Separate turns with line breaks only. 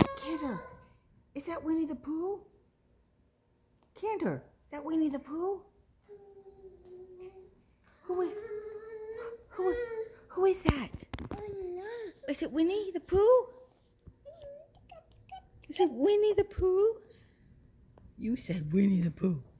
Candor, is that Winnie the Pooh? Candor, is that Winnie the Pooh? Who is that? Is it Winnie the Pooh? Is it Winnie the Pooh? You said Winnie the Pooh.